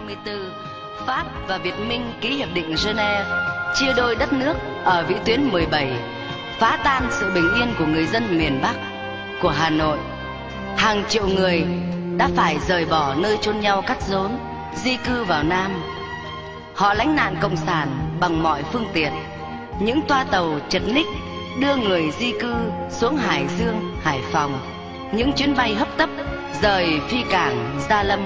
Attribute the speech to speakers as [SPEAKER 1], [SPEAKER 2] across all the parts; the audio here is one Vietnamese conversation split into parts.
[SPEAKER 1] 1954, Pháp và Việt Minh ký hiệp định Geneva, chia đôi đất nước ở vĩ tuyến 17, phá tan sự bình yên của người dân miền Bắc của Hà Nội. Hàng triệu người đã phải rời bỏ nơi chôn nhau cắt rốn, di cư vào Nam. Họ lánh nạn cộng sản bằng mọi phương tiện. Những toa tàu chật ních đưa người di cư xuống Hải Dương, Hải Phòng. Những chuyến bay hấp tấp rời phi cảng Gia Lâm.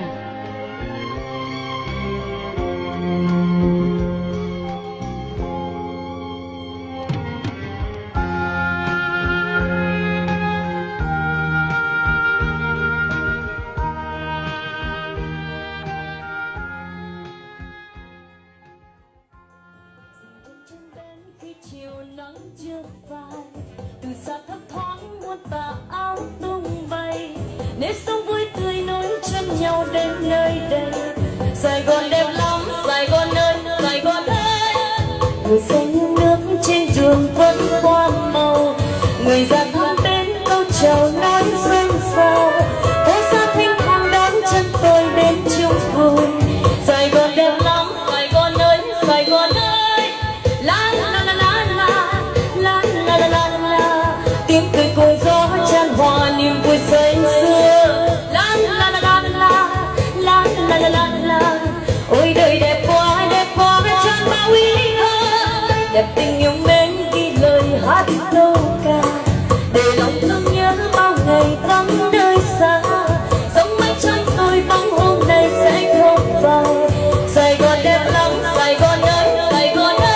[SPEAKER 2] Từ xa thấp thoáng muôn tà áo tung bay, nếp sống vui tươi nối chân nhau đến nơi đây. Sài Gòn đẹp lắm, Sài Gòn ơi, Sài Gòn ơi. Người xanh như nước trên đường vẫn hoa màu, người già thân bên câu chào nói xôn xao. Phố xa thanh thang đón chân tôi đến chung vui. Sài Gòn đẹp lắm, Sài Gòn ơi, Sài Gòn ơi. La la la la la la la la la la. Tiếng cười cùng gió chan hòa niềm vui say sưa. La la la la la la la la la la. Ôi đời đẹp quá trọn bao ý thơ, đẹp tình yêu mến ghi lời hát câu ca, để lòng thương nhớ bao ngày vắng nơi xa. Giống mây chân tôi bóng hôm nay sẽ không vào. Sài Gòn đẹp lắm, Sài Gòn ơi, Sài Gòn ơi.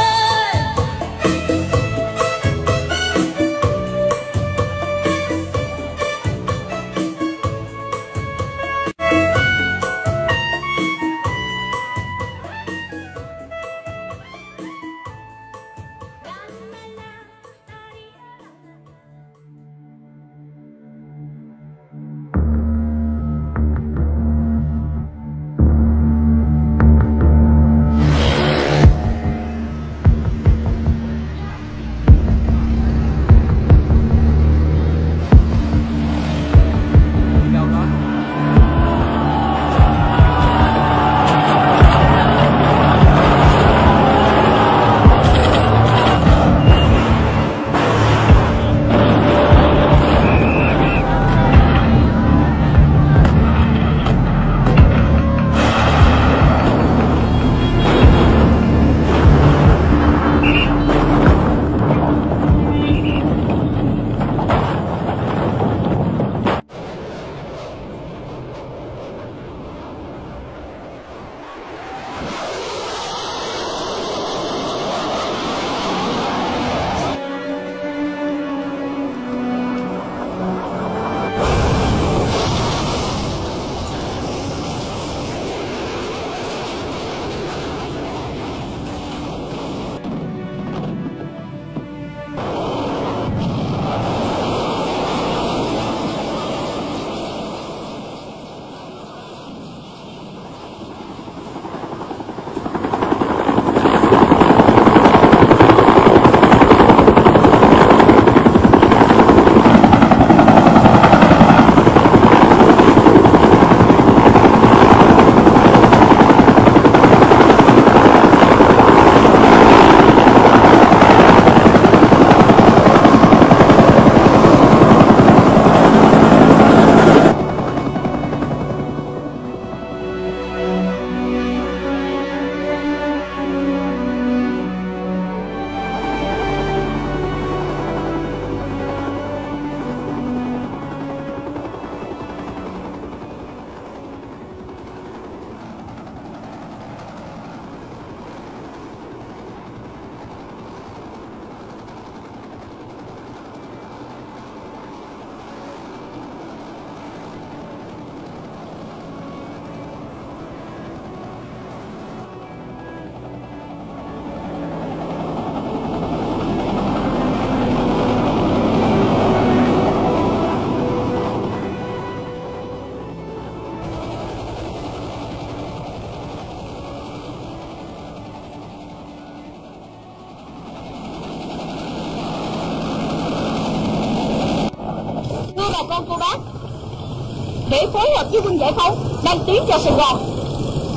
[SPEAKER 3] con cô bác để phối hợp với quân giải phóng đang tiến vào Sài Gòn.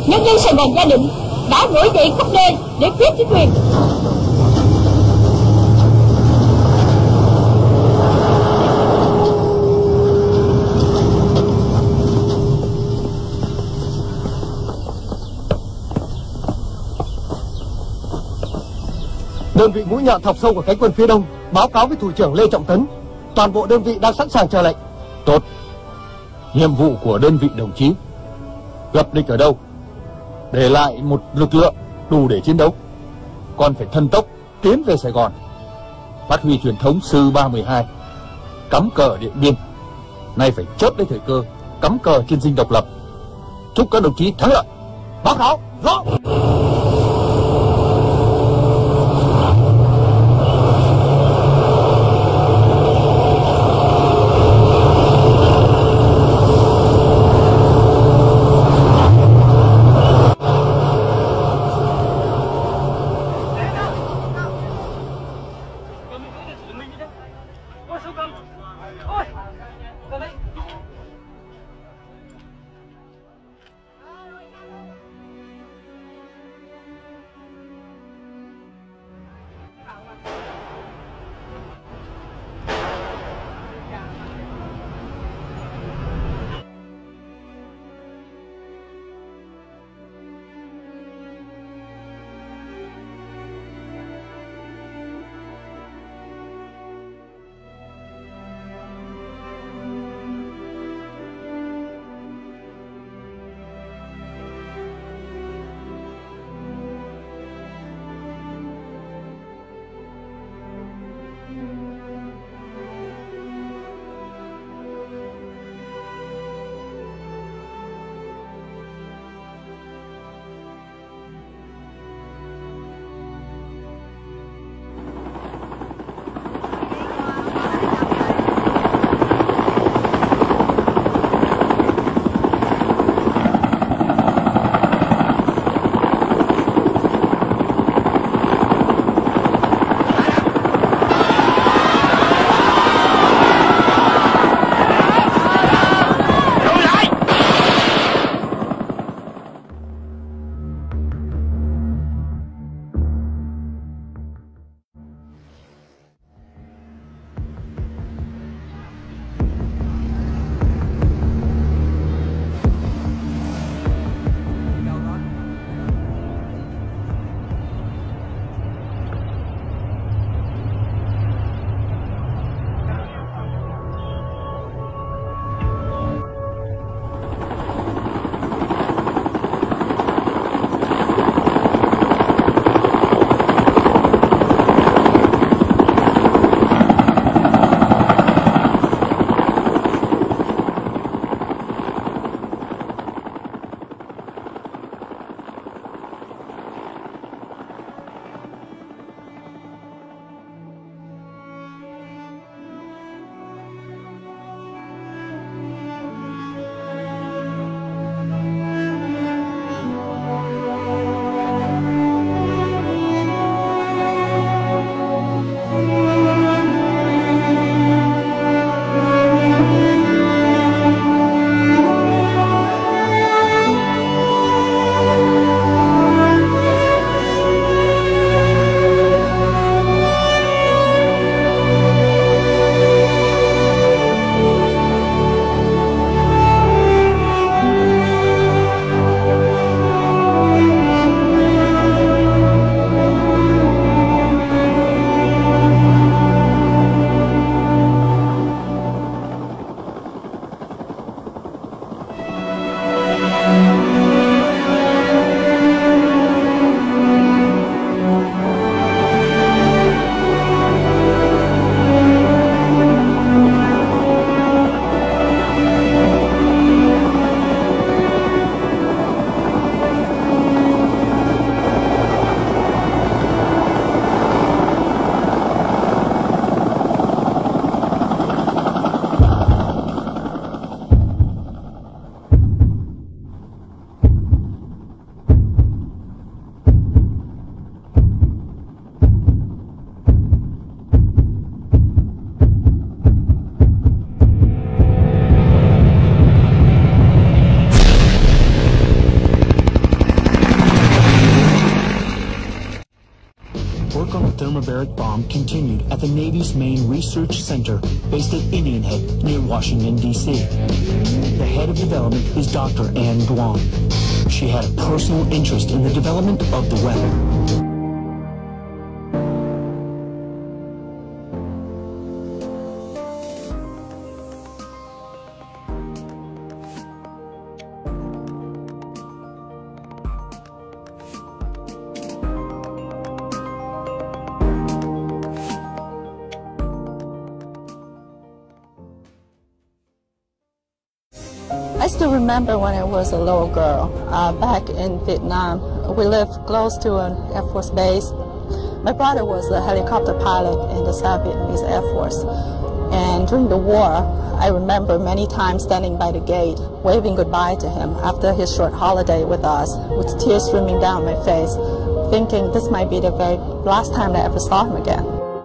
[SPEAKER 3] nhân dân Sài Gòn Gia Định đã nổi dậy khắp nơi để quyết chính quyền.
[SPEAKER 4] Đơn vị mũi nhọn thọc sâu của cánh quân phía đông báo cáo với thủ trưởng Lê Trọng Tấn. Toàn bộ đơn vị đang sẵn sàng chờ lệnh.
[SPEAKER 5] Tốt. Nhiệm vụ của đơn vị đồng chí gặp địch ở đâu, để lại một lực lượng đủ để chiến đấu. Còn phải thần tốc tiến về Sài Gòn, phát huy truyền thống sư 312, cắm cờ Điện Biên. Nay phải chớp lấy thời cơ, cắm cờ trên dinh độc lập. Chúc các đồng chí thắng lợi.
[SPEAKER 4] Báo cáo rõ.
[SPEAKER 6] thermobaric bomb continued at the Navy's main research center based at Indian Head near Washington, D.C. The head of development is Dr. Anne Duong. She had a personal interest in the development of the weapon.
[SPEAKER 7] I still remember when I was a little girl back in Vietnam. We lived close to an Air Force base. My brother was a helicopter pilot in the South Vietnamese Air Force. And during the war, I remember many times standing by the gate, waving goodbye to him after his short holiday with us, with tears streaming down my face, thinking this might be the very last time I ever saw him again.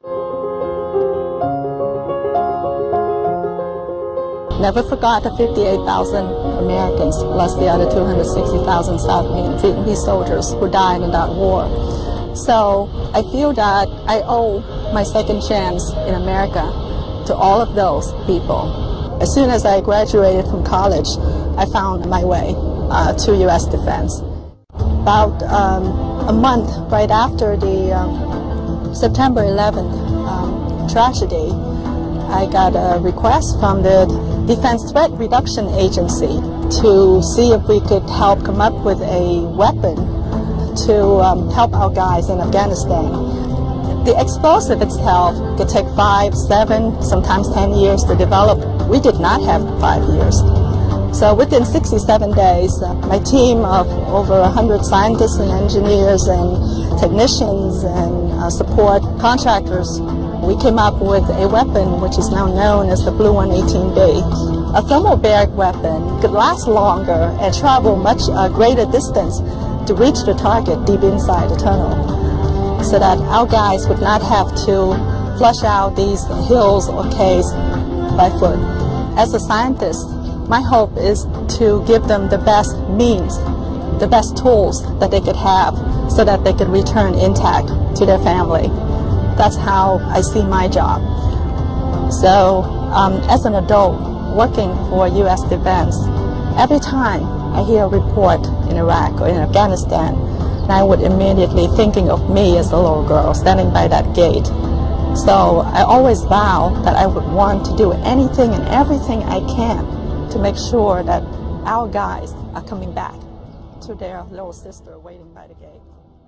[SPEAKER 7] Never forgot the 58,000 Americans, plus the other 260,000 South Vietnamese soldiers who died in that war. So I feel that I owe my second chance in America to all of those people. As soon as I graduated from college, I found my way to U.S. defense. About a month right after the September 11th tragedy, I got a request from the Defense Threat Reduction Agency to see if we could help come up with a weapon to help our guys in Afghanistan. The explosive itself could take 5, 7, sometimes 10 years to develop. We did not have 5 years. So within 67 days, my team of over 100 scientists and engineers and technicians and support contractors, we came up with a weapon which is now known as the Blue 118B. A thermobaric weapon could last longer and travel much greater distance to reach the target deep inside the tunnel, so that our guys would not have to flush out these hills or caves by foot. As a scientist, my hope is to give them the best means, the best tools that they could have so that they could return intact to their family. That's how I see my job. So as an adult working for U.S. Defense, every time I hear a report in Iraq or in Afghanistan, and I would immediately thinking of me as a little girl standing by that gate. So I always vow that I would want to do anything and everything I can to make sure that our guys are coming back to their little sister waiting by the gate.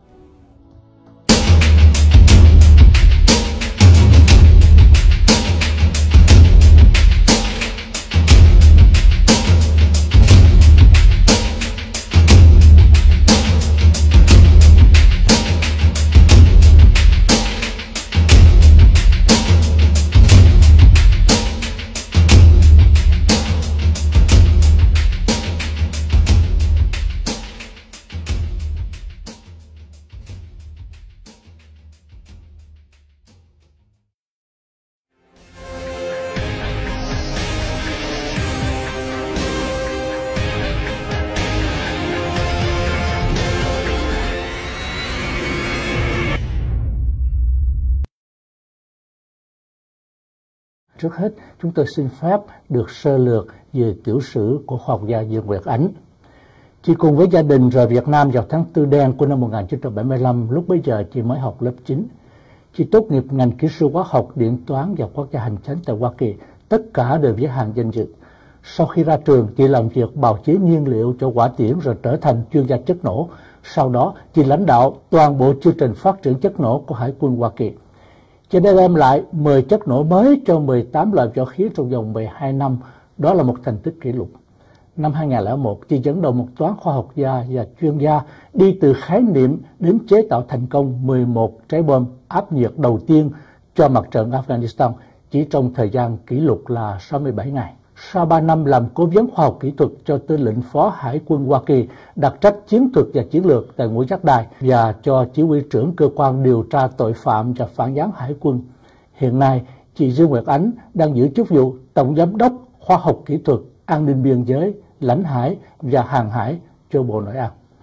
[SPEAKER 8] Trước hết, chúng tôi xin phép được sơ lược về tiểu sử của khoa học gia Dương Nguyệt Ánh. Chị cùng với gia đình rời Việt Nam vào tháng Tư Đen của năm 1975, lúc bấy giờ chị mới học lớp 9. Chị tốt nghiệp ngành kỹ sư hóa học, điện toán và quốc gia hành chánh tại Hoa Kỳ, tất cả đều với hạng danh dự. Sau khi ra trường, chị làm việc bào chế nhiên liệu cho hỏa tiễn rồi trở thành chuyên gia chất nổ. Sau đó, chị lãnh đạo toàn bộ chương trình phát triển chất nổ của Hải quân Hoa Kỳ. Chị đã đem lại 10 chất nổ mới cho 18 loại võ khí trong vòng 12 năm. Đó là một thành tích kỷ lục. Năm 2001, chị dẫn đầu một toán khoa học gia và chuyên gia đi từ khái niệm đến chế tạo thành công 11 trái bom áp nhiệt đầu tiên cho mặt trận Afghanistan chỉ trong thời gian kỷ lục là 67 ngày. Sau 3 năm làm cố vấn khoa học kỹ thuật cho tư lệnh phó Hải quân Hoa Kỳ, đặc trách chiến thuật và chiến lược tại Ngũ Giác Đài và cho chỉ huy trưởng cơ quan điều tra tội phạm và phản gián Hải quân. Hiện nay, chị Dương Nguyệt Ánh đang giữ chức vụ Tổng Giám đốc Khoa học Kỹ thuật, An ninh Biên giới, Lãnh hải và Hàng hải cho Bộ Nội an.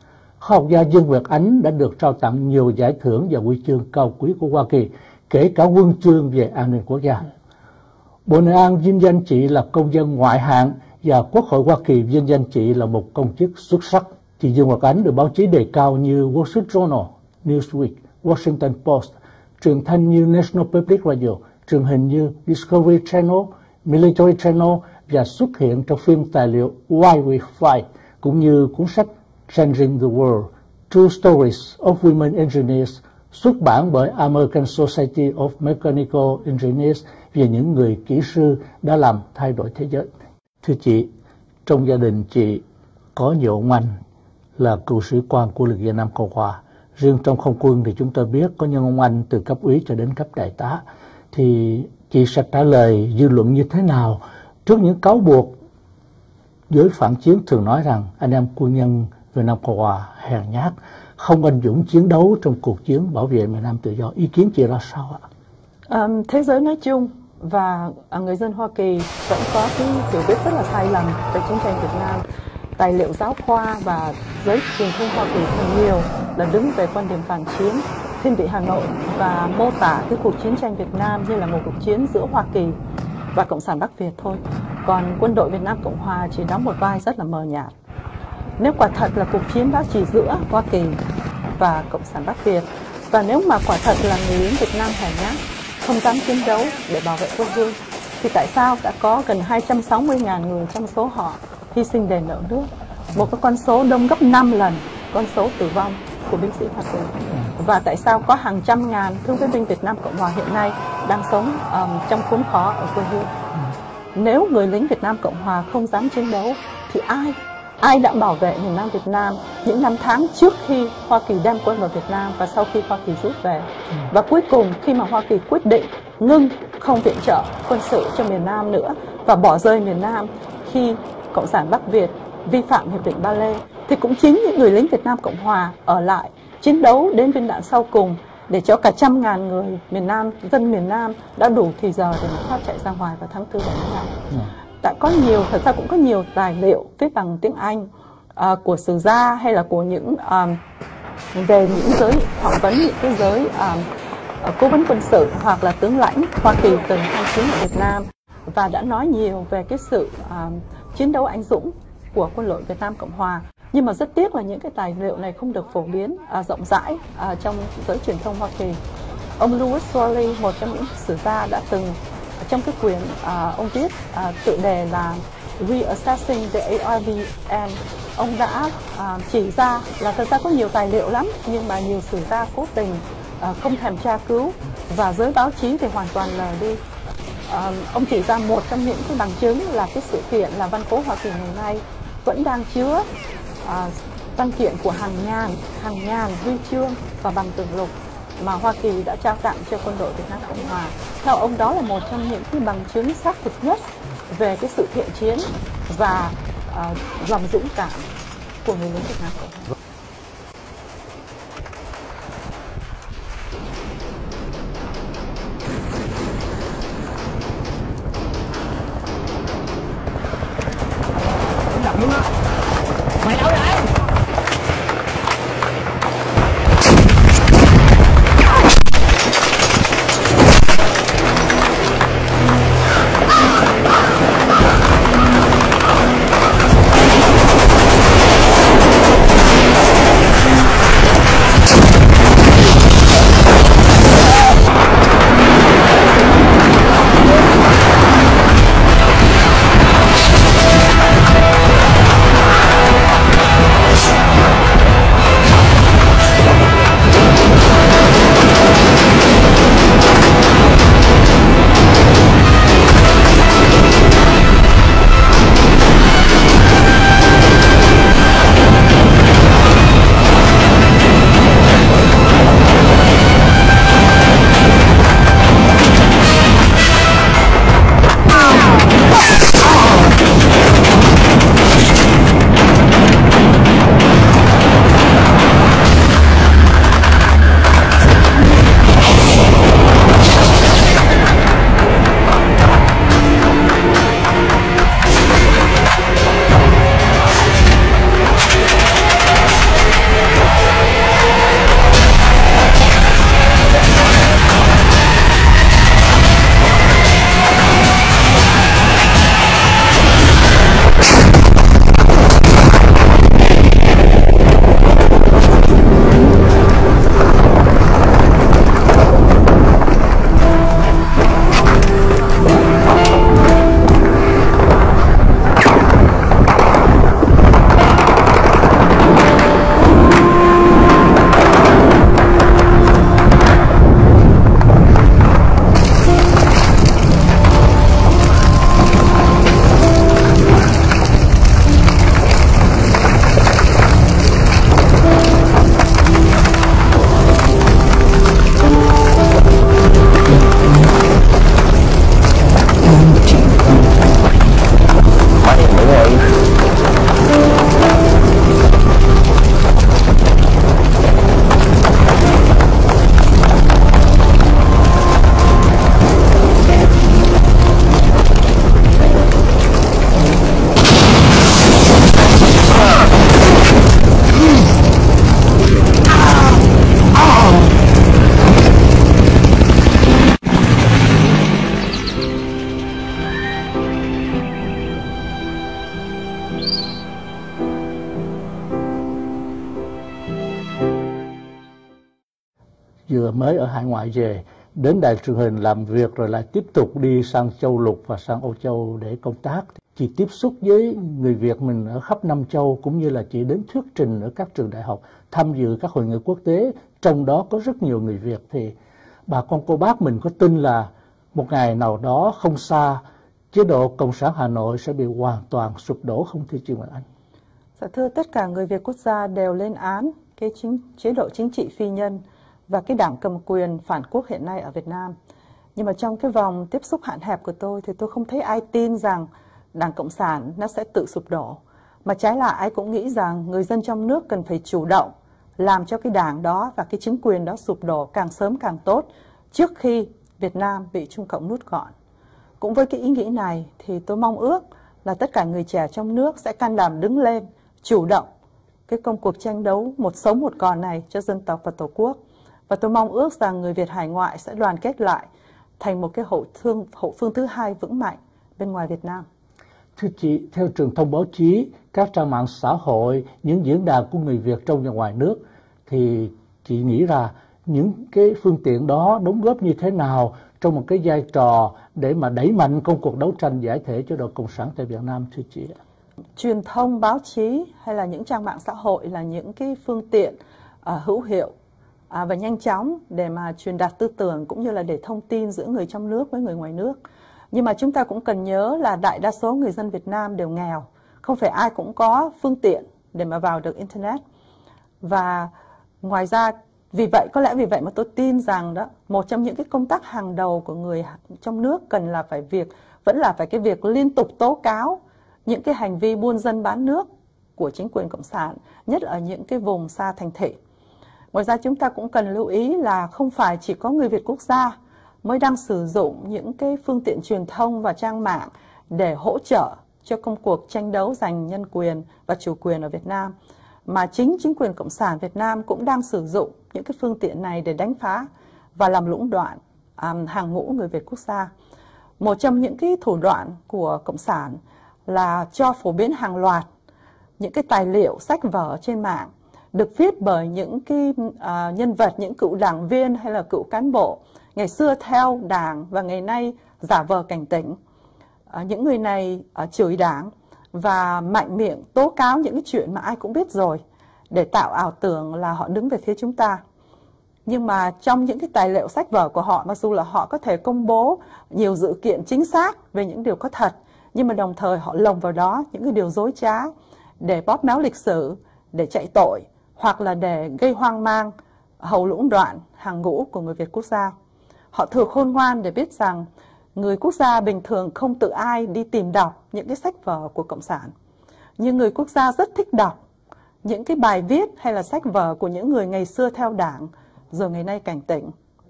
[SPEAKER 8] Khoa học gia Dương Nguyệt Ánh đã được trao tặng nhiều giải thưởng và huy chương cao quý của Hoa Kỳ, kể cả huân chương về an ninh quốc gia. Bộ Nội an vinh danh chị là công dân ngoại hạng và Quốc hội Hoa Kỳ vinh danh chị là một công chức xuất sắc. Chị Dương Nguyệt Ánh được báo chí đề cao như Wall Street Journal, Newsweek, Washington Post, truyền thanh như National Public Radio, truyền hình như Discovery Channel, Military Channel và xuất hiện trong phim tài liệu Why We Fight, cũng như cuốn sách Changing the World, True Stories of Women Engineers, xuất bản bởi American Society of Mechanical Engineers về những người kỹ sư đã làm thay đổi thế giới. Thưa chị, trong gia đình chị có nhiều ông anh là cựu sĩ quan của lực Việt Nam Cộng Hòa. Riêng trong không quân thì chúng tôi biết có những ông anh từ cấp úy cho đến cấp đại tá. Thì chị sẽ trả lời dư luận như thế nào trước những cáo buộc giới phản chiến thường nói rằng anh em quân nhân Việt Nam Cộng Hòa hèn nhát, không anh dũng chiến đấu trong cuộc chiến bảo vệ miền Nam tự do? Ý kiến chị ra sao ạ?
[SPEAKER 7] Thế giới nói chung và người dân Hoa Kỳ vẫn có cái hiểu biết rất là sai lầm về chiến tranh Việt Nam. Tài liệu giáo khoa và giới truyền thông Hoa Kỳ phần nhiều là đứng về quan điểm phản chiến, thiên vị Hà Nội và mô tả cái cuộc chiến tranh Việt Nam như là một cuộc chiến giữa Hoa Kỳ và Cộng sản Bắc Việt thôi. Còn quân đội Việt Nam Cộng Hòa chỉ đóng một vai rất là mờ nhạt. Nếu quả thật là cuộc chiến đó chỉ giữa Hoa Kỳ và Cộng sản Bắc Việt, và nếu mà quả thật là người lính Việt Nam hèn nhát, không dám chiến đấu để bảo vệ quê hương, thì tại sao đã có gần 260.000 người trong số họ hy sinh đền nợ nước, một cái con số đông gấp 5 lần con số tử vong của binh sĩ Hoa Kỳ? Và tại sao có hàng trăm ngàn thương phế binh Việt Nam Cộng Hòa hiện nay đang sống trong khốn khó ở quê hương? Nếu người lính Việt Nam Cộng Hòa không dám chiến đấu thì ai đã bảo vệ miền Nam Việt Nam những năm tháng trước khi Hoa Kỳ đem quân vào Việt Nam và sau khi Hoa Kỳ rút về? Và cuối cùng khi mà Hoa Kỳ quyết định ngưng không viện trợ quân sự cho miền Nam nữa và bỏ rơi miền Nam khi Cộng sản Bắc Việt vi phạm Hiệp định Ba Lê, thì cũng chính những người lính Việt Nam Cộng Hòa ở lại chiến đấu đến viên đạn sau cùng để cho cả 100.000 người miền Nam, dân miền Nam đã đủ thì giờ để thoát chạy ra ngoài vào tháng 4 75. Thật ra cũng có nhiều tài liệu viết bằng tiếng Anh của sử gia hay là của những về những giới phỏng vấn những cái giới cố vấn quân sự hoặc là tướng lãnh Hoa Kỳ từng tham chiến ở Việt Nam, và đã nói nhiều về cái sự chiến đấu anh dũng của quân đội Việt Nam Cộng Hòa. Nhưng mà rất tiếc là những cái tài liệu này không được phổ biến rộng rãi trong giới truyền thông Hoa Kỳ. Ông Louis Worley, một trong những sử gia, đã từng trong cái quyển ông viết tựa đề là Reassessing the ARVN, ông đã chỉ ra là thật ra có nhiều tài liệu lắm, nhưng mà nhiều sử gia cố tình không thèm tra cứu, và giới báo chí thì hoàn toàn lờ đi. Ông chỉ ra một trong những cái bằng chứng là cái sự kiện là Văn Cố Hoa Kỳ ngày nay vẫn đang chứa văn kiện của hàng ngàn huy chương và bằng tường lục mà Hoa Kỳ đã trao tặng cho quân đội Việt Nam Cộng Hòa. Theo ông, đó là một trong những cái bằng chứng xác thực nhất về cái sự thiện chiến và lòng dũng cảm của người lính Việt Nam Cộng Hòa.
[SPEAKER 3] Mày đâu vậy?
[SPEAKER 8] vừa mới ở hải ngoại về, đến đài truyền hình làm việc rồi lại tiếp tục đi sang châu Lục và sang Âu Châu để công tác. Chị tiếp xúc với người Việt mình ở khắp năm châu, cũng như là chị đến thuyết trình ở các trường đại học, tham dự các hội nghị quốc tế, trong đó có rất nhiều người Việt. Thì bà con cô bác mình có tin là một ngày nào đó không xa, chế độ Cộng sản Hà Nội sẽ bị hoàn toàn sụp đổ không, thưa chị Nguyễn Anh?
[SPEAKER 7] Dạ thưa, tất cả người Việt quốc gia đều lên án cái chế độ chính trị phi nhân và cái đảng cầm quyền phản quốc hiện nay ở Việt Nam. Nhưng mà trong cái vòng tiếp xúc hạn hẹp của tôi thì tôi không thấy ai tin rằng Đảng Cộng sản nó sẽ tự sụp đổ. Mà trái lại ai cũng nghĩ rằng người dân trong nước cần phải chủ động làm cho cái đảng đó và cái chính quyền đó sụp đổ càng sớm càng tốt, trước khi Việt Nam bị Trung Cộng nuốt gọn. Cũng với cái ý nghĩ này thì tôi mong ước là tất cả người trẻ trong nước sẽ can đảm đứng lên, chủ động cái công cuộc tranh đấu một sống một còn này cho dân tộc và Tổ quốc. Và tôi mong ước rằng người Việt hải ngoại sẽ đoàn kết lại thành một cái hậu phương thứ hai vững mạnh bên ngoài Việt Nam.
[SPEAKER 8] Thưa chị, theo truyền thông báo chí, các trang mạng xã hội, những diễn đàn của người Việt trong và ngoài nước, thì chị nghĩ là những cái phương tiện đó đóng góp như thế nào trong một cái vai trò để mà đẩy mạnh công cuộc đấu tranh giải thể chế độ Cộng sản tại Việt Nam, thưa chị?
[SPEAKER 7] Truyền thông báo chí hay là những trang mạng xã hội là những cái phương tiện hữu hiệu và nhanh chóng để mà truyền đạt tư tưởng cũng như là để thông tin giữa người trong nước với người ngoài nước. Nhưng mà chúng ta cũng cần nhớ là đại đa số người dân Việt Nam đều nghèo, không phải ai cũng có phương tiện để mà vào được Internet. Và ngoài ra, có lẽ vì vậy mà tôi tin rằng đó, một trong những cái công tác hàng đầu của người trong nước vẫn là phải cái việc liên tục tố cáo những cái hành vi buôn dân bán nước của chính quyền Cộng sản, nhất ở những cái vùng xa thành thị. Ngoài ra chúng ta cũng cần lưu ý là không phải chỉ có người Việt quốc gia mới đang sử dụng những cái phương tiện truyền thông và trang mạng để hỗ trợ cho công cuộc tranh đấu giành nhân quyền và chủ quyền ở Việt Nam, mà chính quyền Cộng sản Việt Nam cũng đang sử dụng những cái phương tiện này để đánh phá và làm lũng đoạn hàng ngũ người Việt quốc gia. Một trong những cái thủ đoạn của Cộng sản là cho phổ biến hàng loạt những cái tài liệu, sách vở trên mạng được viết bởi những cái nhân vật, những cựu đảng viên hay là cựu cán bộ ngày xưa theo đảng và ngày nay giả vờ cảnh tỉnh. Những người này chửi đảng và mạnh miệng tố cáo những cái chuyện mà ai cũng biết rồi để tạo ảo tưởng là họ đứng về phía chúng ta. Nhưng mà trong những cái tài liệu sách vở của họ, mặc dù là họ có thể công bố nhiều dữ kiện chính xác về những điều có thật, nhưng mà đồng thời họ lồng vào đó những cái điều dối trá để bóp méo lịch sử, để chạy tội hoặc là để gây hoang mang, hầu lũng đoạn hàng ngũ của người Việt quốc gia. Họ thừa khôn ngoan để biết rằng người quốc gia bình thường không tự ai đi tìm đọc những cái sách vở của Cộng sản. Nhưng người quốc gia rất thích đọc những cái bài viết hay là sách vở của những người ngày xưa theo đảng, rồi ngày nay cảnh tỉnh.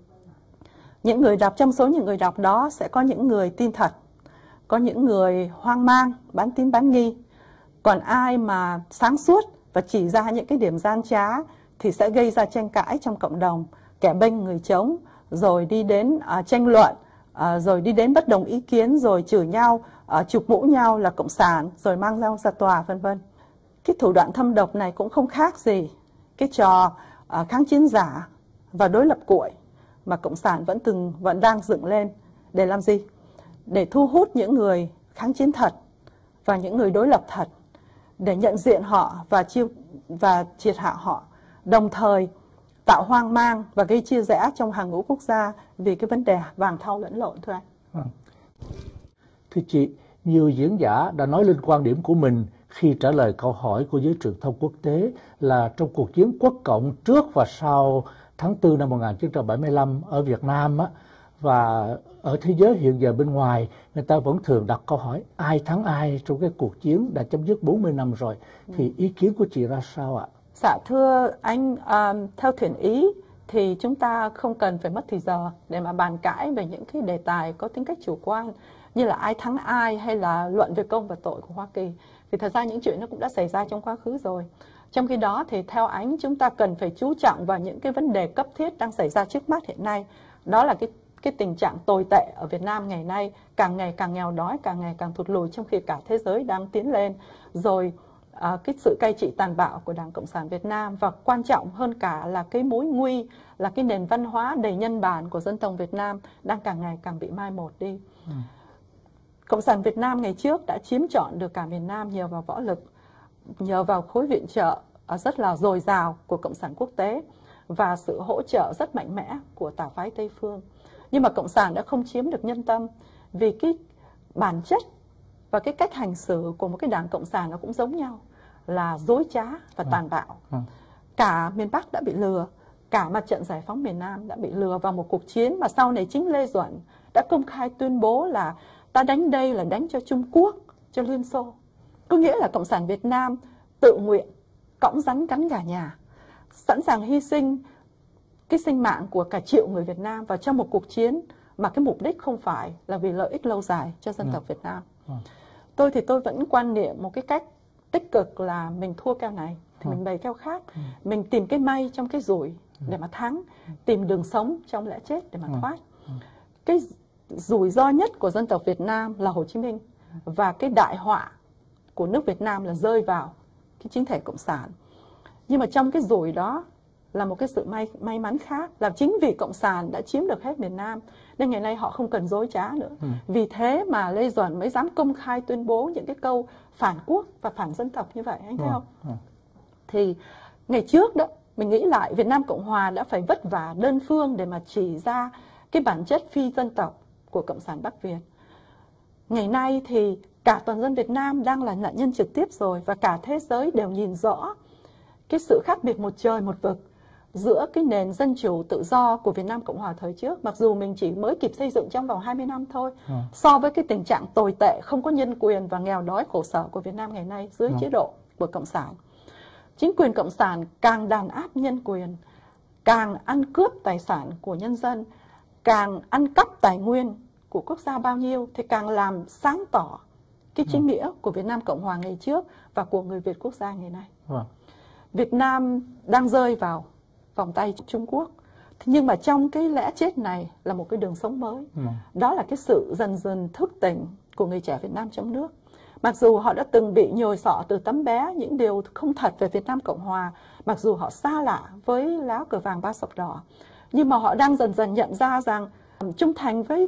[SPEAKER 7] Những người đọc, trong số những người đọc đó sẽ có những người tin thật, có những người hoang mang, bán tín bán nghi. Còn ai mà sáng suốt và chỉ ra những cái điểm gian trá thì sẽ gây ra tranh cãi trong cộng đồng, kẻ bênh người chống, rồi đi đến tranh luận, rồi đi đến bất đồng ý kiến, rồi chửi nhau, chụp mũ nhau là cộng sản, rồi mang nhau ra tòa, vân vân. Cái thủ đoạn thâm độc này cũng không khác gì cái trò kháng chiến giả và đối lập cuội mà Cộng sản vẫn đang dựng lên. Để làm gì? Để thu hút những người kháng chiến thật và những người đối lập thật, để nhận diện họ và triệt hạ họ, đồng thời tạo hoang mang và gây chia rẽ trong hàng ngũ quốc gia vì cái vấn đề vàng thau lẫn lộn, thưa anh.
[SPEAKER 8] Thưa chị, nhiều diễn giả đã nói lên quan điểm của mình khi trả lời câu hỏi của giới truyền thông quốc tế là trong cuộc chiến quốc cộng trước và sau tháng 4 năm 1975 ở Việt Nam và ở thế giới hiện giờ bên ngoài, người ta vẫn thường đặt câu hỏi ai thắng ai trong cái cuộc chiến đã chấm dứt 40 năm rồi. Thì ý kiến của chị ra sao ạ?
[SPEAKER 7] Dạ thưa anh, theo thiện ý thì chúng ta không cần phải mất thì giờ để mà bàn cãi về những cái đề tài có tính cách chủ quan như là ai thắng ai hay là luận về công và tội của Hoa Kỳ. Thì thật ra những chuyện nó cũng đã xảy ra trong quá khứ rồi. Trong khi đó thì theo anh, chúng ta cần phải chú trọng vào những cái vấn đề cấp thiết đang xảy ra trước mắt hiện nay. Đó là cái tình trạng tồi tệ ở Việt Nam ngày nay, càng ngày càng nghèo đói, càng ngày càng thụt lùi trong khi cả thế giới đang tiến lên. Rồi cái sự cai trị tàn bạo của Đảng Cộng sản Việt Nam, và quan trọng hơn cả là cái mối nguy là cái nền văn hóa đầy nhân bản của dân tộc Việt Nam đang càng ngày càng bị mai một đi. Cộng sản Việt Nam ngày trước đã chiếm trọn được cả miền Nam nhờ vào võ lực, nhờ vào khối viện trợ rất là dồi dào của Cộng sản quốc tế và sự hỗ trợ rất mạnh mẽ của tà phái Tây phương. Nhưng mà Cộng sản đã không chiếm được nhân tâm, vì cái bản chất và cái cách hành xử của một cái đảng Cộng sản nó cũng giống nhau, là dối trá và tàn bạo. Cả miền Bắc đã bị lừa, cả mặt trận giải phóng miền Nam đã bị lừa vào một cuộc chiến mà sau này chính Lê Duẩn đã công khai tuyên bố là ta đánh đây là đánh cho Trung Quốc, cho Liên Xô. Có nghĩa là Cộng sản Việt Nam tự nguyện cõng rắn cắn gà nhà, sẵn sàng hy sinh cái sinh mạng của cả triệu người Việt Nam vào trong một cuộc chiến mà cái mục đích không phải là vì lợi ích lâu dài cho dân tộc Việt Nam. Tôi thì tôi vẫn quan niệm một cái cách tích cực là mình thua kèo này thì mình bày kèo khác, mình tìm cái may trong cái rủi để mà thắng, tìm đường sống trong lẽ chết để mà thoát. Cái rủi ro nhất của dân tộc Việt Nam là Hồ Chí Minh, và cái đại họa của nước Việt Nam là rơi vào cái chính thể cộng sản. Nhưng mà trong cái rủi đó là một cái sự may mắn khác, là chính vì Cộng sản đã chiếm được hết miền Nam nên ngày nay họ không cần dối trá nữa. Vì thế mà Lê Duẩn mới dám công khai tuyên bố những cái câu phản quốc và phản dân tộc như vậy, anh thấy không? Thì ngày trước đó, mình nghĩ lại Việt Nam Cộng Hòa đã phải vất vả đơn phương để mà chỉ ra cái bản chất phi dân tộc của Cộng sản Bắc Việt. Ngày nay thì cả toàn dân Việt Nam đang là nạn nhân trực tiếp rồi, và cả thế giới đều nhìn rõ cái sự khác biệt một trời một vực giữa cái nền dân chủ tự do của Việt Nam Cộng Hòa thời trước, mặc dù mình chỉ mới kịp xây dựng trong vòng 20 năm thôi, so với cái tình trạng tồi tệ, không có nhân quyền và nghèo đói khổ sở của Việt Nam ngày nay dưới chế độ của Cộng sản. Chính quyền Cộng sản càng đàn áp nhân quyền, càng ăn cướp tài sản của nhân dân, càng ăn cắp tài nguyên của quốc gia bao nhiêu thì càng làm sáng tỏ cái chính nghĩa của Việt Nam Cộng Hòa ngày trước và của người Việt quốc gia ngày nay. Việt Nam đang rơi vào vòng tay Trung Quốc. Nhưng mà trong cái lẽ chết này là một cái đường sống mới. Đó là cái sự dần dần thức tỉnh của người trẻ Việt Nam trong nước. Mặc dù họ đã từng bị nhồi sọ từ tấm bé những điều không thật về Việt Nam Cộng Hòa, mặc dù họ xa lạ với lá cờ vàng ba sọc đỏ, nhưng mà họ đang dần dần nhận ra rằng trung thành với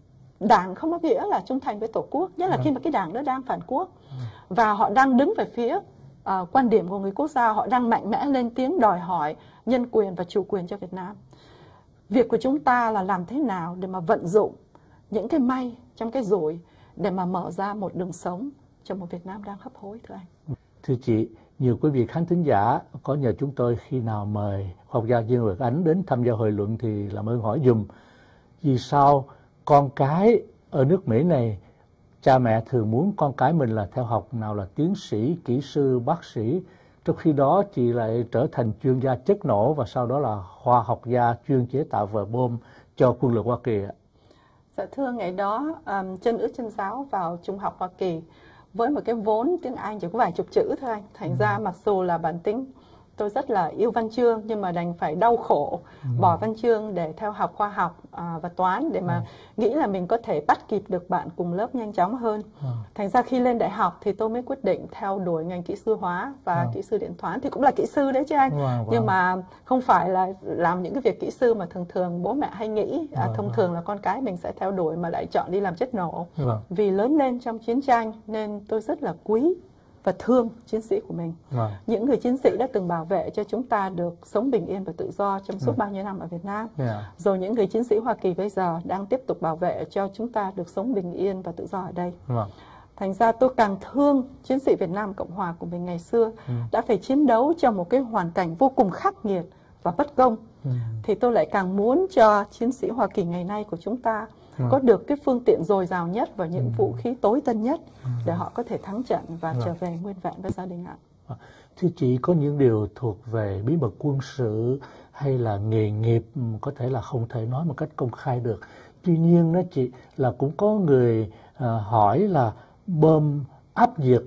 [SPEAKER 7] Đảng không có nghĩa là trung thành với Tổ quốc, nhất là khi mà cái Đảng đó đang phản quốc. Và họ đang đứng về phía quan điểm của người quốc gia, họ đang mạnh mẽ lên tiếng đòi hỏi nhân quyền và chủ quyền cho Việt Nam. Việc của chúng ta là làm thế nào để mà vận dụng những cái may trong cái rủi để mà mở ra một đường sống cho một Việt Nam đang hấp hối, thưa anh.
[SPEAKER 8] Thưa chị, nhiều quý vị khán thính giả có nhờ chúng tôi khi nào mời khoa học gia Dương Nguyệt Ánh đến tham gia hội luận thì làm ơn hỏi dùm vì sao con cái ở nước Mỹ này cha mẹ thường muốn con cái mình là theo học nào là tiến sĩ, kỹ sư, bác sĩ, trong khi đó chị lại trở thành chuyên gia chất nổ và sau đó là khoa học gia chuyên chế tạo vợ bom cho quân lực Hoa Kỳ ạ.
[SPEAKER 7] Dạ thưa, ngày đó chân ướt chân ráo vào Trung học Hoa Kỳ với một cái vốn tiếng Anh chỉ có vài chục chữ thôi anh. Thành ra mặc dù là bản tính tôi rất là yêu văn chương nhưng mà đành phải đau khổ bỏ văn chương để theo học khoa học và toán để mà nghĩ là mình có thể bắt kịp được bạn cùng lớp nhanh chóng hơn. Thành ra khi lên đại học thì tôi mới quyết định theo đuổi ngành kỹ sư hóa và kỹ sư điện toán, thì cũng là kỹ sư đấy chứ anh. Nhưng mà không phải là làm những cái việc kỹ sư mà thường thường bố mẹ hay nghĩ. Thông thường là con cái mình sẽ theo đuổi mà lại chọn đi làm chất nổ. Vì lớn lên trong chiến tranh nên tôi rất là quý và thương chiến sĩ của mình. Những người chiến sĩ đã từng bảo vệ cho chúng ta được sống bình yên và tự do trong suốt bao nhiêu năm ở Việt Nam. Rồi những người chiến sĩ Hoa Kỳ bây giờ đang tiếp tục bảo vệ cho chúng ta được sống bình yên và tự do ở đây. Thành ra tôi càng thương chiến sĩ Việt Nam Cộng Hòa của mình ngày xưa đã phải chiến đấu trong một cái hoàn cảnh vô cùng khắc nghiệt và bất công. Thì tôi lại càng muốn cho chiến sĩ Hoa Kỳ ngày nay của chúng ta có được cái phương tiện dồi dào nhất và những vũ khí tối tân nhất để họ có thể thắng trận và trở về nguyên vẹn với gia đình ạ.
[SPEAKER 8] Thưa chị, có những điều thuộc về bí mật quân sự hay là nghề nghiệp có thể là không thể nói một cách công khai được. Tuy nhiên đó chị, là cũng có người hỏi là bom áp diệt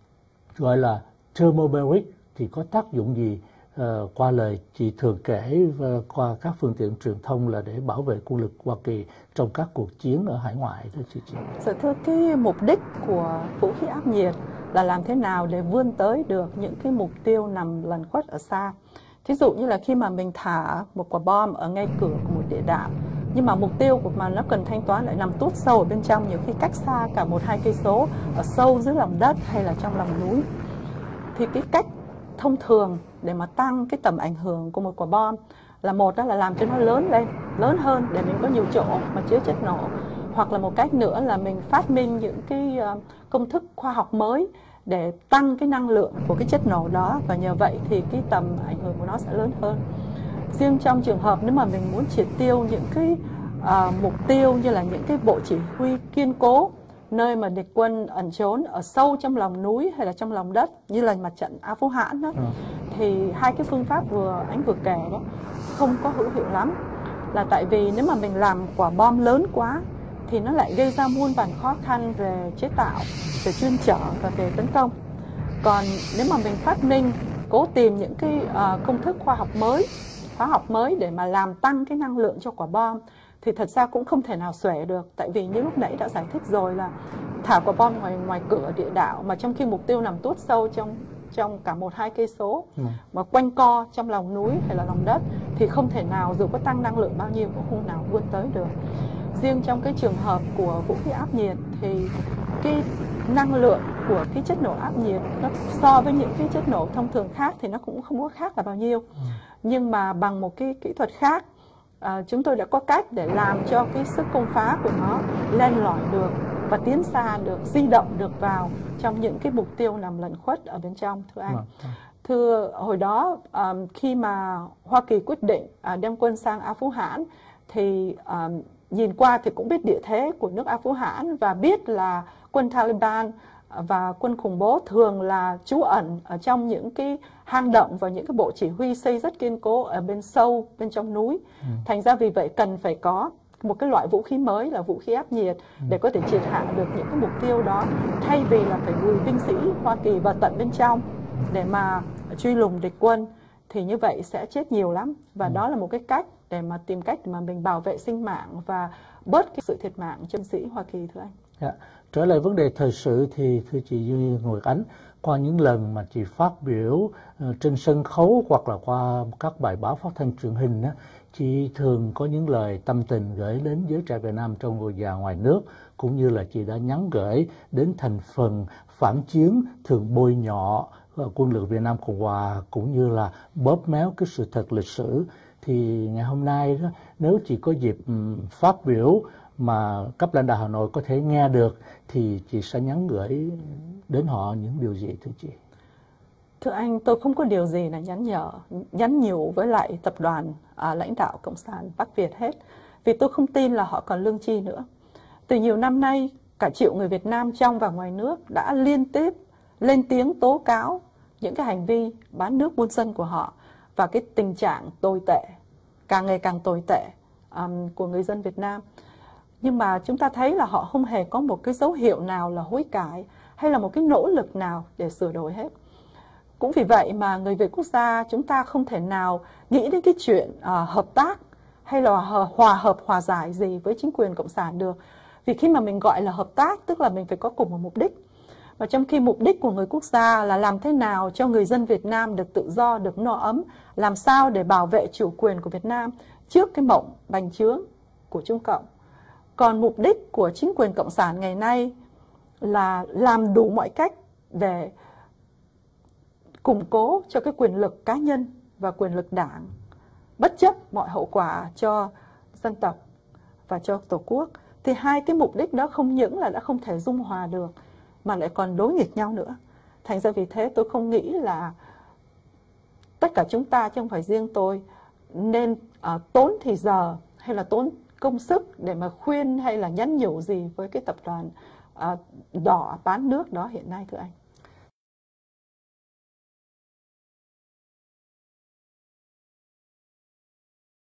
[SPEAKER 8] gọi là thermobaric thì có tác dụng gì? Qua lời chị thường kể qua các phương tiện truyền thông là để bảo vệ quân lực Hoa Kỳ trong các cuộc chiến ở hải ngoại đó chị.
[SPEAKER 7] Dạ thưa, cái mục đích của vũ khí áp nhiệt là làm thế nào để vươn tới được những cái mục tiêu nằm lẩn khuất ở xa. Thí dụ như là khi mà mình thả một quả bom ở ngay cửa của một địa đạo, nhưng mà mục tiêu của mà nó cần thanh toán lại nằm tuốt sâu ở bên trong, nhiều khi cách xa cả 1-2 cây số, ở sâu dưới lòng đất hay là trong lòng núi. Thì cái cách thông thường để mà tăng cái tầm ảnh hưởng của một quả bom là một đó là làm cho nó lớn lên, lớn hơn để mình có nhiều chỗ mà chứa chất nổ. Hoặc là một cách nữa là mình phát minh những cái công thức khoa học mới để tăng cái năng lượng của cái chất nổ đó, và nhờ vậy thì cái tầm ảnh hưởng của nó sẽ lớn hơn. Riêng trong trường hợp nếu mà mình muốn triệt tiêu những cái mục tiêu như là những cái bộ chỉ huy kiên cố, nơi mà địch quân ẩn trốn ở sâu trong lòng núi hay là trong lòng đất, như là mặt trận A Phú Hãn đó, thì hai cái phương pháp anh vừa kể đó không có hữu hiệu lắm. Là tại vì nếu mà mình làm quả bom lớn quá thì nó lại gây ra muôn vàn khó khăn về chế tạo, về chuyên chở và về tấn công. Còn nếu mà mình phát minh, cố tìm những cái công thức hóa học mới để mà làm tăng cái năng lượng cho quả bom, thì thật ra cũng không thể nào xuể được. Tại vì như lúc nãy đã giải thích rồi là thả quả bom ngoài cửa địa đạo, mà trong khi mục tiêu nằm tuốt sâu trong cả 1-2 cây số, mà quanh co trong lòng núi hay là lòng đất, thì không thể nào dù có tăng năng lượng bao nhiêu cũng không nào vươn tới được. Riêng trong cái trường hợp của vũ khí áp nhiệt thì cái năng lượng của cái chất nổ áp nhiệt nó so với những cái chất nổ thông thường khác thì nó cũng không có khác là bao nhiêu. Nhưng mà bằng một cái kỹ thuật khác, chúng tôi đã có cách để làm cho cái sức công phá của nó len lỏi được và tiến xa được, di động được vào trong những cái mục tiêu nằm lẩn khuất ở bên trong, thưa anh. Thưa, hồi đó khi mà Hoa Kỳ quyết định đem quân sang A Phú Hãn thì nhìn qua thì cũng biết địa thế của nước A Phú Hãn và biết là quân Taliban và quân khủng bố thường là trú ẩn ở trong những cái hang động và những cái bộ chỉ huy xây rất kiên cố ở bên sâu, bên trong núi. Thành ra vì vậy cần phải có một cái loại vũ khí mới là vũ khí áp nhiệt để có thể triệt hạ được những cái mục tiêu đó, thay vì là phải gửi binh sĩ Hoa Kỳ vào tận bên trong để mà truy lùng địch quân, thì như vậy sẽ chết nhiều lắm. Và đó là một cái cách để mà tìm cách để mà mình bảo vệ sinh mạng và bớt cái sự thiệt mạng cho binh sĩ Hoa Kỳ, thưa anh.
[SPEAKER 8] Dạ. Trở lại vấn đề thời sự thì thưa chị Duy Nguyệt Ánh, qua những lần mà chị phát biểu trên sân khấu hoặc là qua các bài báo phát thanh truyền hình á, chị thường có những lời tâm tình gửi đến giới trẻ Việt Nam trong và ngoài nước, cũng như là chị đã nhắn gửi đến thành phần phản chiến thường bôi nhọ quân lực Việt Nam Cộng Hòa, cũng như là bóp méo cái sự thật lịch sử. Thì ngày hôm nay đó, nếu chị có dịp phát biểu mà cấp lãnh đạo Hà Nội có thể nghe được, thì chị sẽ nhắn gửi đến họ những điều gì, thưa chị?
[SPEAKER 7] Thưa anh, tôi không có điều gì là nhắn nhủ với lại tập đoàn lãnh đạo Cộng sản Bắc Việt hết, vì tôi không tin là họ còn lương tri nữa. Từ nhiều năm nay, cả triệu người Việt Nam trong và ngoài nước đã liên tiếp lên tiếng tố cáo những cái hành vi bán nước buôn dân của họ và cái tình trạng tồi tệ, càng ngày càng tồi tệ của người dân Việt Nam. Nhưng mà chúng ta thấy là họ không hề có một cái dấu hiệu nào là hối cải hay là một cái nỗ lực nào để sửa đổi hết. Cũng vì vậy mà người Việt quốc gia chúng ta không thể nào nghĩ đến cái chuyện hợp tác hay là hòa giải gì với chính quyền Cộng sản được. Vì khi mà mình gọi là hợp tác tức là mình phải có cùng một mục đích. Và trong khi mục đích của người quốc gia là làm thế nào cho người dân Việt Nam được tự do, được no ấm, làm sao để bảo vệ chủ quyền của Việt Nam trước cái mộng bành trướng của Trung Cộng. Còn mục đích của chính quyền Cộng sản ngày nay là làm đủ mọi cách để củng cố cho cái quyền lực cá nhân và quyền lực đảng, bất chấp mọi hậu quả cho dân tộc và cho Tổ quốc. Thì hai cái mục đích đó không những là đã không thể dung hòa được, mà lại còn đối nghịch nhau nữa. Thành ra vì thế tôi không nghĩ là tất cả chúng ta, chứ không phải riêng tôi, nên tốn thì giờ hay là tốn công sức để mà khuyên hay là nhắn nhủ gì với cái tập đoàn đỏ bán nước đó hiện nay, thưa anh.